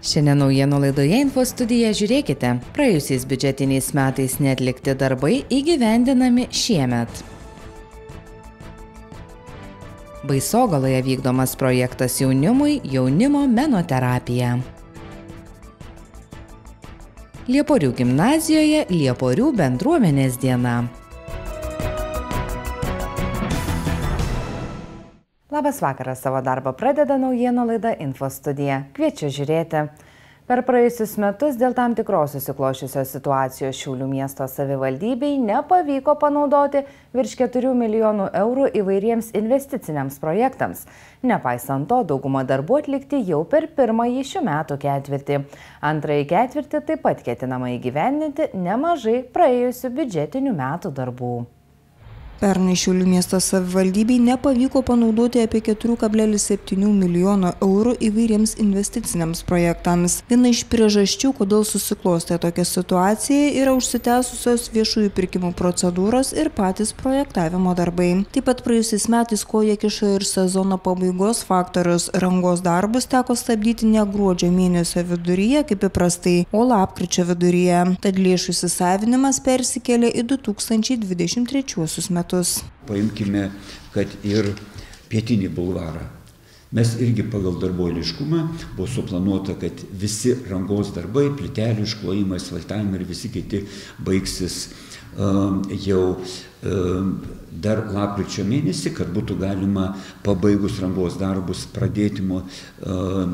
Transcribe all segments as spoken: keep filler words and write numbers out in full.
Šiandien naujienų laidoje Info studija žiūrėkite. Praėjusiais biudžetiniais metais neatlikti darbai įgyvendinami šiemet. Baisogaloje vykdomas projektas jaunimui jaunimo menoterapija. Lieporių gimnazijoje Lieporių bendruomenės diena. Labas vakaras, savo darbą pradeda naujienų laida Info studija. Kviečiu žiūrėti. Per praėjusius metus dėl tam tikros susiklošiusios situacijos Šiaulių miesto savivaldybei nepavyko panaudoti virš keturių milijonų eurų įvairiems investiciniams projektams. Nepaisant to, dauguma darbų atlikti jau per pirmąjį šių metų ketvirtį. Antrąjį ketvirtį taip pat ketinama įgyvendinti nemažai praėjusių biudžetinių metų darbų. Pernai Šiaulių miesto savivaldybei nepavyko panaudoti apie keturių kablelis septynių milijonų eurų įvairiems investiciniams projektams. Viena iš priežasčių, kodėl susiklostė tokia situacija, yra užsitęsusios viešųjų pirkimų procedūros ir patys projektavimo darbai. Taip pat praėjusiais metais koja kišo ir sezono pabaigos faktorius. Rangos darbus teko stabdyti ne gruodžio mėnesio viduryje, kaip įprastai, o lapkričio viduryje. Tad lėšų įsisavinimas persikėlė į du tūkstančiai dvidešimt trečiuosius metus. Paimkime, kad ir pietinį bulvarą. Mes irgi pagal darbuoiliškumą buvo suplanuota, kad visi rangos darbai, plytelių išklojimai, asfaltavimai ir visi kiti baigsis um, jau um, dar lapkričio mėnesį, kad būtų galima pabaigus rangos darbus pradėti mo, um,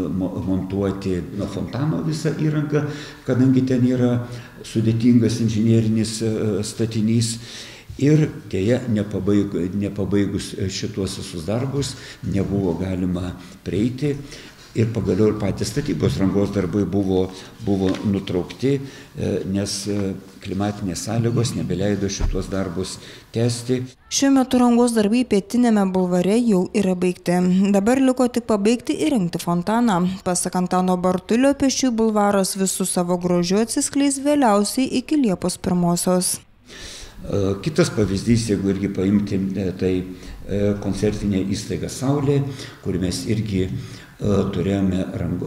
montuoti nuo fontano visą įrangą, kadangi ten yra sudėtingas inžinierinis uh, statinys. Ir dėja, nepabaig, nepabaigus šituos visus darbus, nebuvo galima prieiti ir pagaliau ir patys statybos rangos darbai buvo, buvo nutraukti, nes klimatinės sąlygos nebeleido šituos darbus tęsti. Šiuo metu rangos darbai pietinėme bulvare jau yra baigti. Dabar liko tik pabaigti įrengti fontaną. Pasak Antano Bartulio, Pėsčiųjų bulvaras visų savo grožiu atsiskleis vėliausiai iki Liepos pirmosios. Kitas pavyzdys, jeigu irgi paimti, tai koncertinė įstaiga Saulė, kur mes irgi turėjome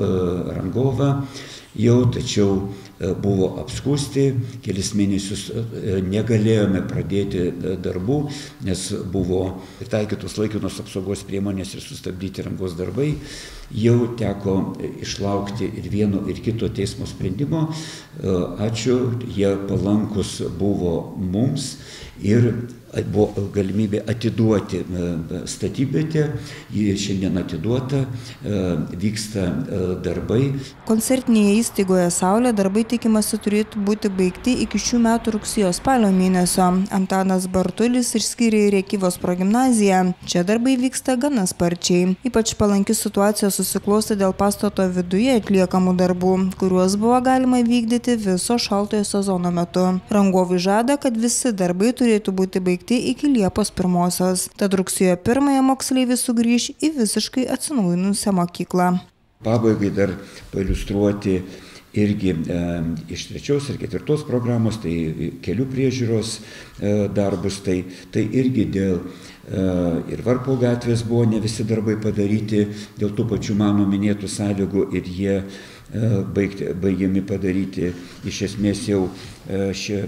rangovą jau, tačiau buvo apskųsti, kelis mėnesius negalėjome pradėti darbų, nes buvo taikytos laikinos apsaugos priemonės ir sustabdyti rangos darbai. Jau teko išlaukti ir vieno ir kito teismo sprendimo. Ačiū, jie palankus buvo mums ir buvo galimybė atiduoti statybvietę, ji šiandien atiduota, vyksta darbai. Koncertinėje įstaigoje Saulė darbai tikimasi turėtų būti baigti iki šių metų rugsėjo spalio mėnesio. Antanas Bartulis išskyrė ir Rėkyvos progimnaziją. Čia darbai vyksta gana sparčiai. Ypač palanki situacija susiklosti dėl pastato viduje atliekamų darbų, kuriuos buvo galima vykdyti viso šaltojo sezono metu. Rangovai žada, kad visi darbai turėtų būti baigti iki Liepos pirmosios. Tad rugsėjo pirmąją moksleiviai sugrįš į visiškai atsinaujinusią mokyklą. Pabaigai dar pailiustruoti irgi e, iš trečios ir ketvirtos programos, tai kelių priežiūros e, darbus, tai, tai irgi dėl e, ir Varpo gatvės buvo ne visi darbai padaryti dėl tų pačių mano minėtų sąlygų ir jie Baigti, baigiami padaryti iš esmės jau šie,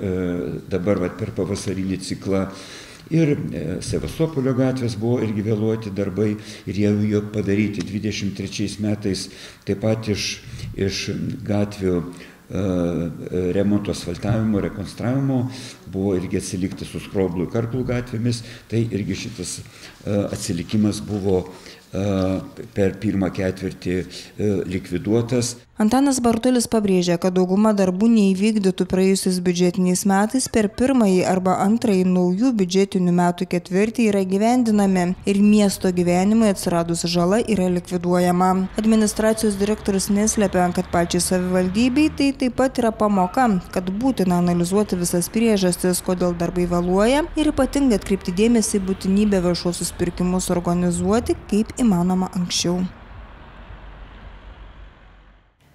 dabar vat, per pavasarinį ciklą. Ir Sevastopolio gatvės buvo irgi vėluoti darbai ir jie jau padaryti dvidešimt trečiais metais taip pat iš, iš gatvių remonto, asfaltavimo, rekonstravimo buvo irgi atsilikti su Skroblų ir Karklų gatvėmis, tai irgi šitas atsilikimas buvo per pirmą ketvirtį likviduotas. Antanas Bartulis pabrėžė, kad dauguma darbų neįvykdytų praėjusiais biudžetiniais metais per pirmąjį arba antrąjį naujų biudžetinių metų ketvirtį yra gyvendinami ir miesto gyvenimui atsiradus žala yra likviduojama. Administracijos direktorius neslėpia, kad pačiai savivaldybei tai taip pat yra pamoka, kad būtina analizuoti visas priežastis, kodėl darbai vėluoja ir ypatingai atkreipti dėmesį į būtinybę viešuosius pirkimus organizuoti kaip įmanoma anksčiau.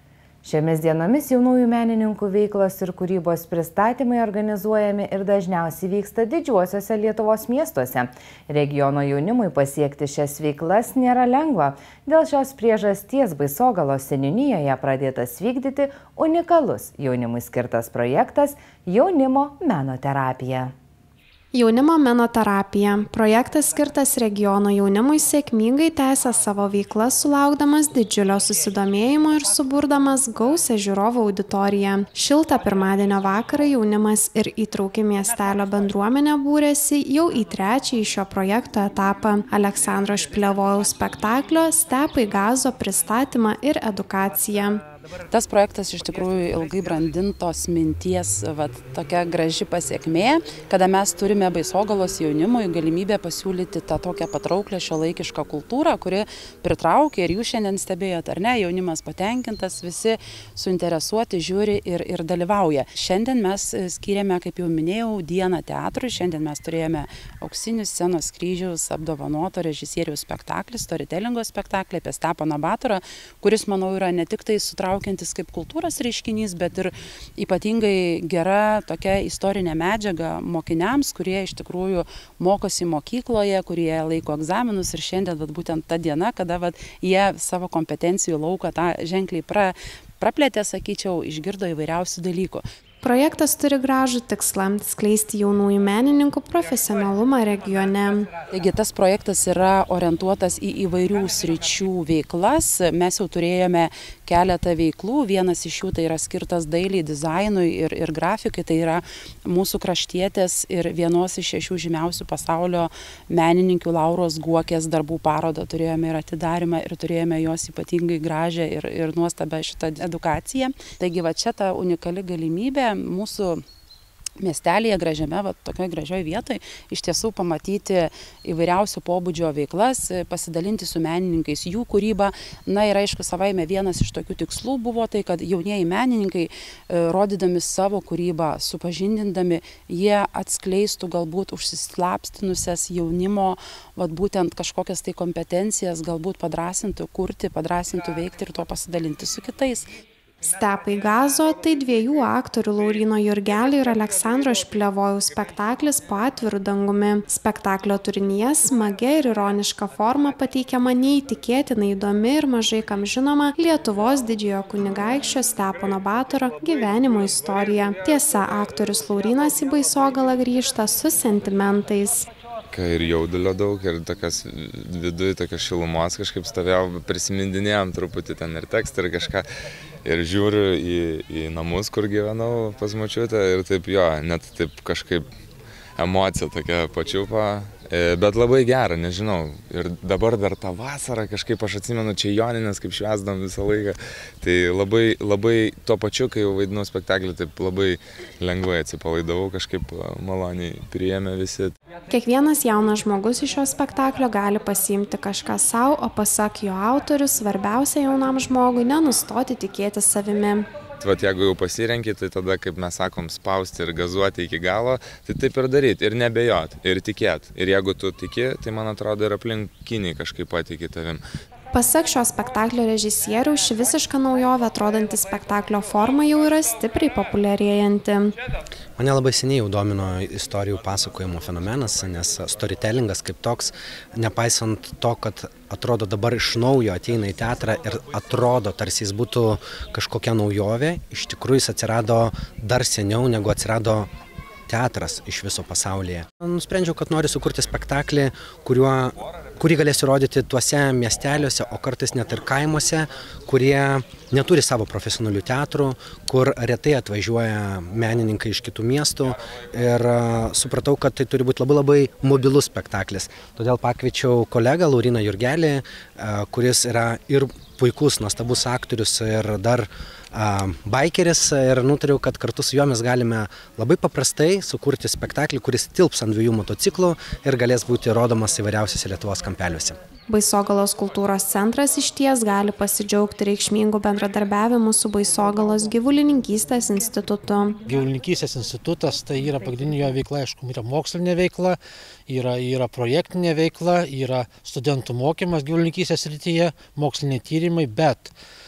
Šiomis dienomis jaunųjų menininkų veiklos ir kūrybos pristatymai organizuojami ir dažniausiai vyksta didžiuosiuose Lietuvos miestuose. Regiono jaunimui pasiekti šias veiklas nėra lengva. Dėl šios priežasties Baisogalos seniūnijoje pradėtas vykdyti unikalus jaunimui skirtas projektas Jaunimo meno terapija. Jaunimo meno terapija. Projektas skirtas regiono jaunimui sėkmingai tęsia savo veiklą, sulaukdamas didžiulio susidomėjimo ir suburdamas gausią žiūrovų auditoriją. Šiltą pirmadienio vakarą jaunimas ir įtrauki miestelio bendruomenė būrėsi jau į trečiąjį šio projekto etapą – Aleksandro Špilevojaus spektaklio Stepai Gazo pristatymą ir edukaciją. Tas projektas iš tikrųjų ilgai brandintos minties, vat, tokia graži pasiekmė, kada mes turime Baisogalos jaunimui galimybę pasiūlyti tą tokią patrauklę šiuolaikišką kultūrą, kuri pritraukia ir jūs šiandien stebėjot, ar ne, jaunimas patenkintas, visi suinteresuoti žiūri ir, ir dalyvauja. Šiandien mes skyrėme, kaip jau minėjau, dieną teatrui, šiandien mes turėjome auksinius scenos kryžiaus apdovanoto režisieriaus spektaklį, storytellingo spektaklį apie Steponą Batorą, kuris, manau, yra ne tik tai sutraukiantis kaip kultūros reiškinys, bet ir ypatingai gera tokia istorinė medžiaga mokiniams, kurie iš tikrųjų mokosi mokykloje, kurie laiko egzaminus ir šiandien vat, būtent ta diena, kada vat, jie savo kompetencijų lauką tą ženkliai pra, praplėtė, sakyčiau, išgirdo įvairiausių dalykų. Projektas turi gražų tikslą – skleisti jaunųjų menininkų profesionalumą regione. Taigi tas projektas yra orientuotas į įvairių sričių veiklas. Mes jau turėjome keletą veiklų. Vienas iš jų tai yra skirtas dailiai dizainui ir, ir grafikai. Tai yra mūsų kraštietės ir vienos iš šešių žymiausių pasaulio menininkių Lauros Guokės darbų parodą. Turėjome ir atidarimą ir turėjome jos ypatingai gražią ir, ir nuostabę šitą edukaciją. Taigi va čia ta unikali galimybė mūsų miestelėje gražiame, va, tokioje gražioje vietoje, iš tiesų pamatyti įvairiausių pobūdžio veiklas, pasidalinti su menininkais jų kūrybą. Na ir aišku, savaime vienas iš tokių tikslų buvo tai, kad jaunieji menininkai, rodydami savo kūrybą, supažindindami, jie atskleistų galbūt užsislapstinusias jaunimo, va, būtent kažkokias tai kompetencijas, galbūt padrasintų kurti, padrasintų veikti ir tuo pasidalinti su kitais. Stepai Gazo – tai dviejų aktorių Lauryno Jurgelio ir Aleksandro Špilevojaus spektaklis po atviru dangumi. Spektaklio turinyje smagia ir ironiška forma pateikiama neįtikėtinai įdomi ir mažai kam žinoma Lietuvos didžiojo kunigaikščio Stepono Batoro gyvenimo istorija. Tiesa, aktorius Laurynas į Baisogalą grįžta su sentimentais. Ir jaudulio daug, ir tokias viduje, tokias šilumos kažkaip stovėjau, prisimindinėjom truputį ten ir tekstą ir kažką. Ir žiūriu į, į namus, kur gyvenau pas močiutę ir taip jo, net taip kažkaip emocija tokia pačiupa. Bet labai gera, nežinau. Ir dabar dar tą vasarą kažkaip aš atsimenu čia Joninės, kaip švęsdam visą laiką. Tai labai, labai tuo pačiu, kai jau vaidinau spektaklį, taip labai lengvai atsipalaidavau, kažkaip maloniai priėmė visi. Kiekvienas jaunas žmogus iš šio spektaklio gali pasiimti kažką savo, o pasak jo autorius, svarbiausia jaunam žmogui nenustoti tikėti savimi. Vat jeigu jau pasirenki, tai tada, kaip mes sakom, spausti ir gazuoti iki galo, tai taip ir daryti, ir nebejot, ir tikėt. Ir jeigu tu tiki, tai man atrodo ir aplinkiniai kažkaip patiki tavim. Pasak šio spektaklio režisieriaus, ši visiška naujovė atrodanti spektaklio forma jau yra stipriai populiarėjanti. Mane labai seniai jau domino istorijų pasakojimo fenomenas, nes storytellingas kaip toks, nepaisant to, kad atrodo dabar iš naujo ateina į teatrą ir atrodo, tarsi jis būtų kažkokia naujovė, iš tikrųjų jis atsirado dar seniau, negu atsirado teatras iš viso pasaulyje. Nusprendžiau, kad noriu sukurti spektaklį, kuriuo, kurį galėsiu rodyti tuose miesteliuose, o kartais net ir kaimuose, kurie neturi savo profesionalių teatrų, kur retai atvažiuoja menininkai iš kitų miestų. Ir supratau, kad tai turi būti labai labai mobilus spektaklis. Todėl pakviečiau kolegą Lauryną Jurgelį, kuris yra ir puikus, nuostabus aktorius ir dar baikeris, ir nutariau, kad kartu su juo mes galime labai paprastai sukurti spektaklį, kuris tilps ant dviejų motociklų ir galės būti rodomas įvairiausiose Lietuvos kampeliuose. Baisogalos kultūros centras išties gali pasidžiaugti reikšmingų bendradarbiavimų su Baisogalos gyvulininkystės institutu. Gyvulininkystės institutas tai yra pagrindinė jo veikla, aišku, yra mokslinė veikla, yra, yra projektinė veikla, yra studentų mokymas gyvulininkystės srityje, moksliniai tyrimai, bet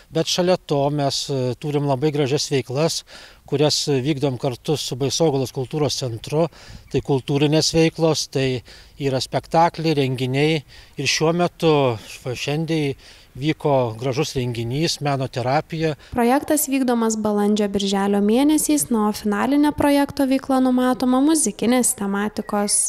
bet šalia to mes turim labai gražias veiklas, kurias vykdom kartu su Baisogalos kultūros centru. Tai kultūrinės veiklos, tai yra spektakliai, renginiai ir šiuo metu šiandien vyko gražus renginys, meno terapija. Projektas vykdomas balandžio birželio mėnesiais, na, o finalinė projekto veikla numatoma muzikinės tematikos.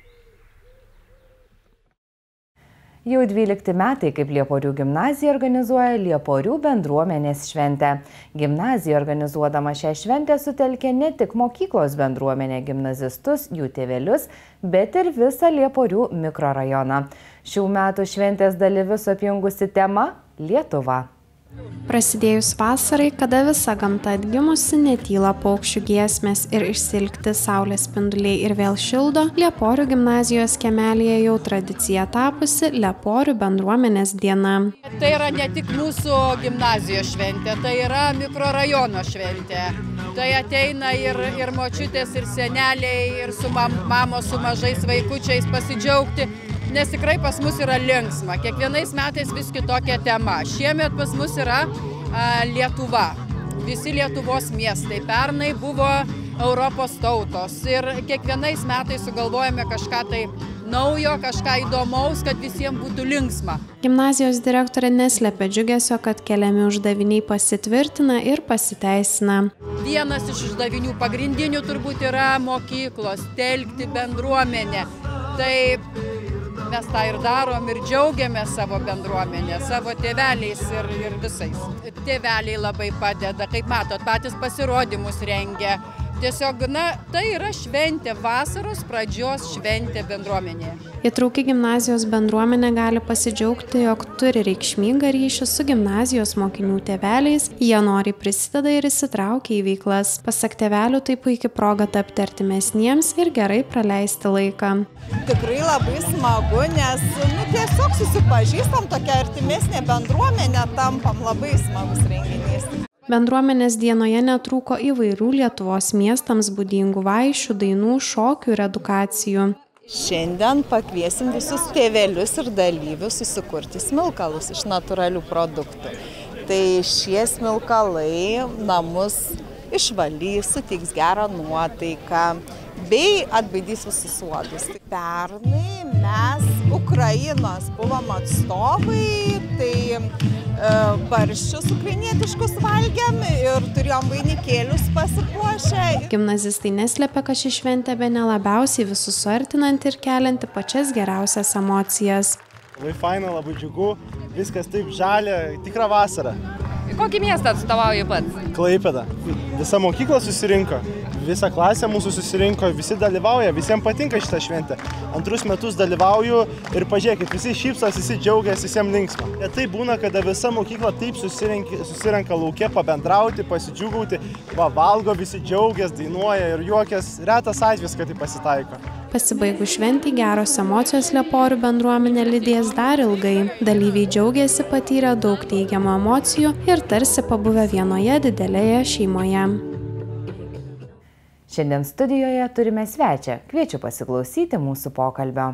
Jau dvylikti metai, kaip Lieporių gimnazija organizuoja Lieporių bendruomenės šventę. Gimnazija organizuodama šią šventę sutelkė ne tik mokyklos bendruomenę, gimnazistus, jų tėvelius, bet ir visą Lieporių mikrorajoną. Šių metų šventės dalyvius apjungusi tema – Lietuva. Prasidėjus vasarai, kada visa gamta atgimusi, netyla paukščių giesmės ir išsilgti saulės spinduliai ir vėl šildo, Lieporių gimnazijos kiemelyje jau tradicija tapusi Lieporių bendruomenės diena. Tai yra ne tik mūsų gimnazijos šventė, tai yra mikrorajono šventė. Tai ateina ir, ir močiutės, ir seneliai, ir su mam, mamos, su mažais vaikučiais pasidžiaugti. Nes tikrai pas mus yra linksma. Kiekvienais metais vis kitokia tema. Šiemet pas mus yra a, Lietuva. Visi Lietuvos miestai. Pernai buvo Europos tautos. Ir kiekvienais metais sugalvojame kažką tai naujo, kažką įdomaus, kad visiems būtų linksma. Gimnazijos direktorė neslepia džiugesio, kad keliami uždaviniai pasitvirtina ir pasiteisina. Vienas iš uždavinių pagrindinių turbūt yra mokyklos, telkti bendruomenę. Tai mes tą ir darom ir džiaugiamės savo bendruomenę, savo tėveliais ir, ir visais. Tėveliai labai padeda, kaip matot, patys pasirodymus rengia. Tiesiog, na, tai yra šventė, vasaros pradžios šventė bendruomenėje. Įtrauki gimnazijos bendruomenė gali pasidžiaugti, jog turi reikšmingą ryšį su gimnazijos mokinių tėveliais, jie noriai prisideda ir įsitraukia į veiklas. Pasak tėvelių, tai puikia proga tapti artimesniems ir gerai praleisti laiką. Tikrai labai smagu, nes nu, tiesiog susipažįstam, tokia artimesnė bendruomenė tampam, labai smagus renginys. Bendruomenės dienoje netrūko įvairių Lietuvos miestams būdingų vaišių, dainų, šokių ir edukacijų. Šiandien pakviesim visus tėvelius ir dalyvius susikurti smilkalus iš natūralių produktų. Tai šie smilkalai namus išvalys, suteiks gerą nuotaiką bei atbaidys visus uodus. Pernai mes Ukrainos buvom atstovai, tai e, barščius ukrainietiškus valgėm ir turėjom vainikėlius pasipuošę. Gimnazistai neslepia, kad ši šventė bene labiausiai visus suartinanti ir kelianti pačias geriausias emocijas. Labai faina, labai džiugu, viskas taip žalia, tikra vasara. Kokį miestą atstovauji pats? Klaipėda. Visa mokykla susirinko, visa klasė mūsų susirinko, visi dalyvauja, visiems patinka šitą šventę. Antrus metus dalyvauju ir pažiūrėkit, visi šypsos, visi džiaugiasi, visiems linksma. Ir tai būna, kada visa mokykla taip susirenka, susirenka lauke pabendrauti, pasidžiugauti, va, valgo, visi džiaugiasi, dainuoja ir juokias. Retas atvejis, kad tai pasitaiko. Pasibaigus šventį, geros emocijos Lieporių bendruomenė lydės dar ilgai. Dalyviai džiaugiasi, patyrė daug teigiamų emocijų ir tarsi pabuvę vienoje didelėje šeimoje. Šiandien studijoje turime svečią. Kviečiu pasiklausyti mūsų pokalbio.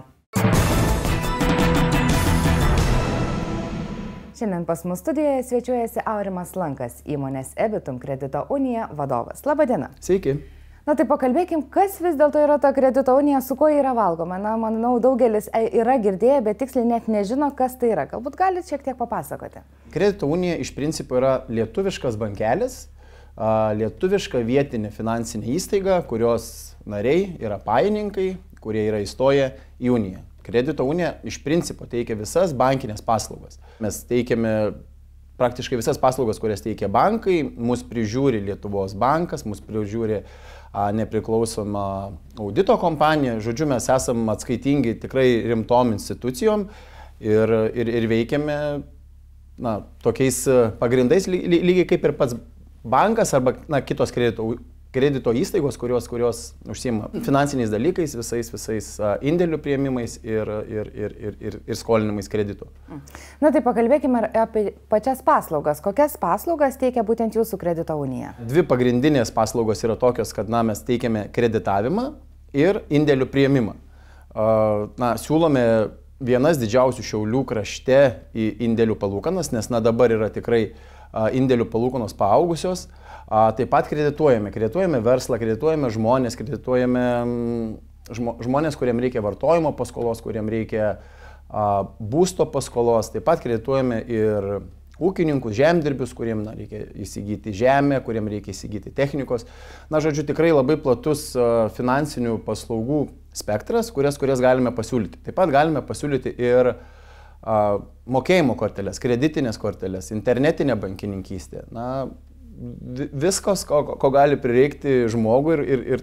Šiandien pas mus studijoje svečiuojasi Aurimas Lankas, įmonės Ebitum kredito unija vadovas. Labą dieną. Sveiki. Na tai pakalbėkim, kas vis dėlto yra ta kredito unija, su kuo yra valgoma. Na, manau, daugelis yra girdėję, bet tiksliai net nežino, kas tai yra. Galbūt galite šiek tiek papasakoti. Kredito unija iš principo yra lietuviškas bankelis, lietuviška vietinė finansinė įstaiga, kurios nariai yra pajininkai, kurie yra įstoję į uniją. Kredito unija iš principo teikia visas bankinės paslaugas. Mes teikiame praktiškai visas paslaugas, kurias teikia bankai, mus prižiūri Lietuvos bankas, mus prižiūri nepriklausoma audito kompanija. Žodžiu, mes esam atskaitingi tikrai rimtom institucijom ir, ir, ir veikiame na, tokiais pagrindais, lygiai kaip ir pats bankas arba na, kitos kredito, kredito įstaigos, kurios, kurios užsiima finansiniais dalykais, visais, visais indėlių priėmimais ir, ir, ir, ir, ir, ir skolinimais kreditų. Na tai pakalbėkime apie pačias paslaugas. Kokias paslaugas teikia būtent jūsų kredito unija? Dvi pagrindinės paslaugos yra tokios, kad na, mes teikiame kreditavimą ir indėlių priėmimą. Na, siūlome vienas didžiausių Šiaulių krašte į indėlių palūkanas, nes na, dabar yra tikrai indėlių palūkanos paaugusios. Taip pat kredituojame, kredituojame verslą, kredituojame žmonės, kredituojame žmonės, kuriem reikia vartojimo paskolos, kuriem reikia būsto paskolos, taip pat kredituojame ir ūkininkus, žemdirbius, kuriem na, reikia įsigyti žemę, kuriem reikia įsigyti technikos. Na, žodžiu, tikrai labai platus finansinių paslaugų spektras, kurias, kurias galime pasiūlyti. Taip pat galime pasiūlyti ir a, mokėjimo korteles, kreditinės korteles, internetinę bankininkystę. Na, viskas, ko, ko gali prireikti žmogui ir, ir, ir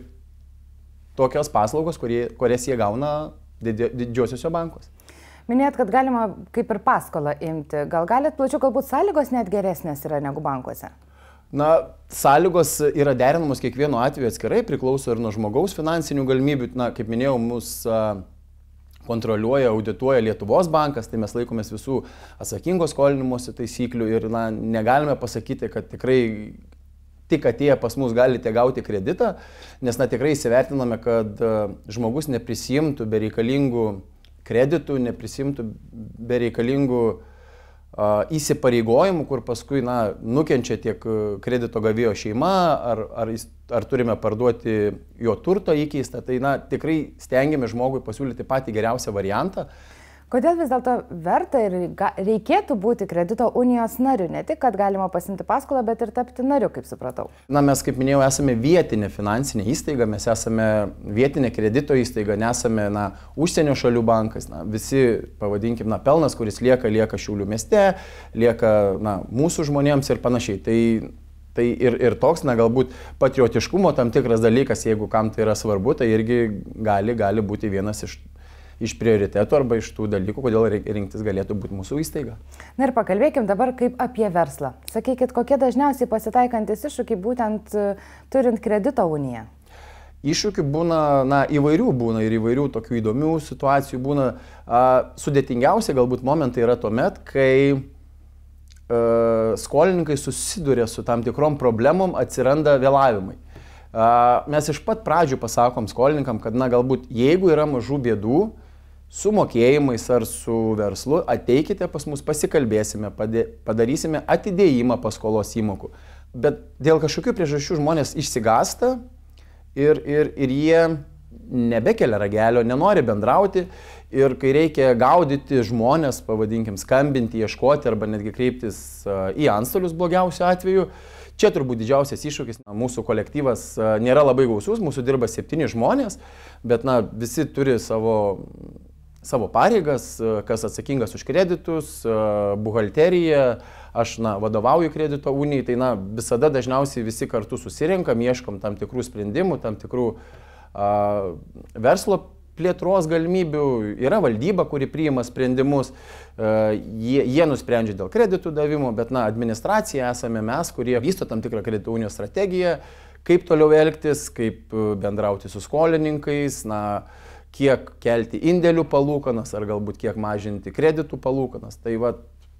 tokios paslaugos, kurie, kurias jie gauna didžiosiuose bankuose. Minėjot, kad galima kaip ir paskolą imti. Gal galit plačiau, galbūt sąlygos net geresnės yra negu bankuose? Na, sąlygos yra derinamos kiekvienu atveju atskirai, priklauso ir nuo žmogaus finansinių galimybių. Na, kaip minėjau, mus kontroliuoja, audituoja Lietuvos bankas, tai mes laikomės visų atsakingo skolinimosi taisyklių ir na, negalime pasakyti, kad tikrai tik atėję pas mus galite gauti kreditą, nes na, tikrai įsivertiname, kad žmogus neprisimtų bereikalingų kreditų, neprisimtų bereikalingų uh, įsipareigojimų, kur paskui na, nukenčia tiek kredito gavėjo šeima, ar, ar, ar turime parduoti jo turto įkeistą. Tai na, tikrai stengiame žmogui pasiūlyti patį geriausią variantą. Kodėl vis dėlto verta ir reikėtų būti kredito unijos nariu? Ne tik, kad galima pasimti paskolą, bet ir tapti nariu, kaip supratau. Na, mes, kaip minėjau, esame vietinė finansinė įstaiga, mes esame vietinė kredito įstaiga, nesame na, užsienio šalių bankas. Na, visi, pavadinkim, na, pelnas, kuris lieka, lieka Šiaulių mieste, lieka na, mūsų žmonėms ir panašiai. Tai, tai ir, ir toks, na, galbūt patriotiškumo tam tikras dalykas, jeigu kam tai yra svarbu, tai irgi gali, gali būti vienas iš iš prioritetų arba iš tų dalykų, kodėl rinktis galėtų būti mūsų įstaiga. Na ir pakalbėkim dabar kaip apie verslą. Sakykit, kokie dažniausiai pasitaikantis iššūkiai būtent turint kredito uniją? Iššūkių būna, na, įvairių būna ir įvairių tokių įdomių situacijų būna. A, sudėtingiausia galbūt momentai yra tuomet, kai a, skolininkai susiduria su tam tikrom problemom, atsiranda vėlavimai. A, mes iš pat pradžių pasakom skolininkam, kad na, galbūt jeigu yra mažų bėdų, su mokėjimais ar su verslu, ateikite pas mus, pasikalbėsime, padarysime atidėjimą paskolos įmokų. Bet dėl kažkokių priežasčių žmonės išsigąsta ir, ir, ir jie nebekelia ragelio, nenori bendrauti ir kai reikia gaudyti žmonės, pavadinkim, skambinti, ieškoti arba netgi kreiptis į antstolius blogiausiu atveju, čia turbūt didžiausias iššūkis. Na, mūsų kolektyvas nėra labai gausus, mūsų dirba septyni žmonės, bet na, visi turi savo savo pareigas, kas atsakingas už kreditus, buhalteriją, aš na, vadovauju kredito unijai, tai na, visada dažniausiai visi kartu susirinkam, ieškom tam tikrų sprendimų, tam tikrų a, verslo plėtros galimybių, yra valdyba, kuri priima sprendimus, a, jie, jie nusprendžia dėl kreditų davimo, bet na, administracija esame mes, kurie vysto tam tikrą kredito unijos strategiją, kaip toliau elgtis, kaip bendrauti su skolininkais, na, kiek kelti indėlių palūkanas ar galbūt kiek mažinti kreditų palūkanas. Tai va,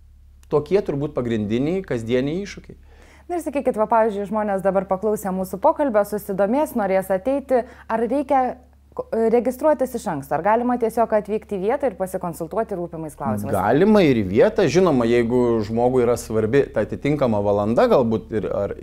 tokie turbūt pagrindiniai kasdieniai iššūkiai. Na ir sakykit, va, pavyzdžiui, žmonės dabar paklausę mūsų pokalbio, susidomės, norės ateiti, ar reikia registruotis iš anksto, ar galima tiesiog atvykti į vietą ir pasikonsultuoti rūpimais klausimais? Galima ir į vietą, žinoma, jeigu žmogui yra svarbi ta atitinkama valanda, galbūt ir ar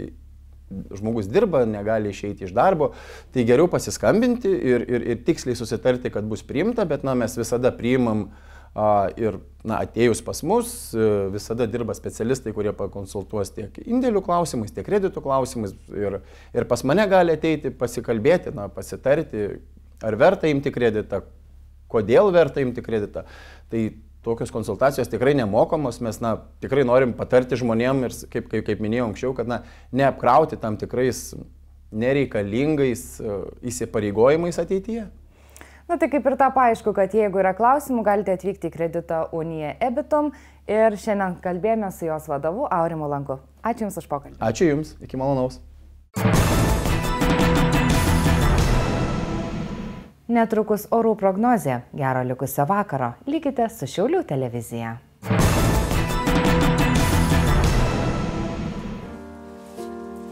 žmogus dirba, negali išeiti iš darbo, tai geriau pasiskambinti ir, ir, ir tiksliai susitarti, kad bus priimta, bet na, mes visada priimam a, ir na, atėjus pas mus, visada dirba specialistai, kurie pakonsultuos tiek indėlių klausimais, tiek kreditų klausimais ir, ir pas mane gali ateiti, pasikalbėti, na, pasitarti, ar verta imti kreditą, kodėl verta imti kreditą. Tai tokios konsultacijos tikrai nemokamos, mes na, tikrai norim patarti žmonėm ir kaip, kaip, kaip minėjau anksčiau, kad na, neapkrauti tam tikrais nereikalingais uh, įsipareigojimais ateityje. Na tai kaip ir tą paaišku, kad jeigu yra klausimų, galite atvykti į kredito uniją Ebitum ir šiandien kalbėjome su jos vadovu Aurimu Lanku. Ačiū Jums už pokalbį. Ačiū Jums, iki malonaus. Netrukus orų prognozė. Gero likusio vakaro. Likite su Šiaulių televizija.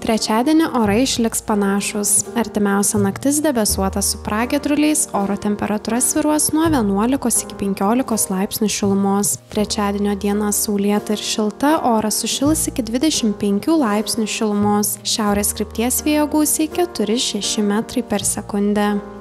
Trečiadienį orai išliks panašus. Artimiausia naktis debesuota su pragiedruliais, oro temperatūra svyruos nuo vienuolikos iki penkiolikos laipsnių šilumos. Trečiadienio diena saulėta ir šilta, oras sušils iki dvidešimt penkių laipsnių šilumos. Šiaurės krypties vėjo gūsiai keturi šeši metrai per sekundę.